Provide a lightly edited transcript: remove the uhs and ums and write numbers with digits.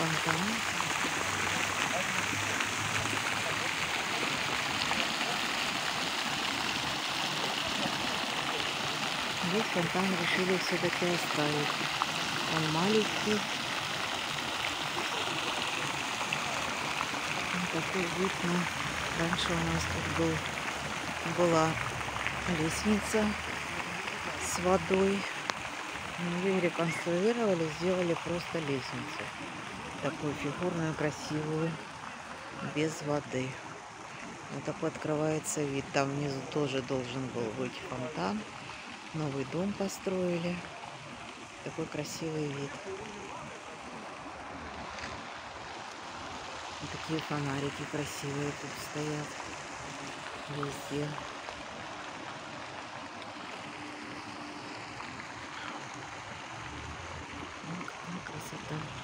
фонтан. Здесь фонтан решили все-таки оставить. Он маленький. Такой вид, но раньше у нас тут была лестница с водой. Ее реконструировали, сделали просто лестницу. Такую фигурную, красивую, без воды. Вот такой открывается вид. Там внизу тоже должен был быть фонтан. Новый дом построили. Такой красивый вид. Вот такие фонарики красивые тут стоят везде. Вот какая красота.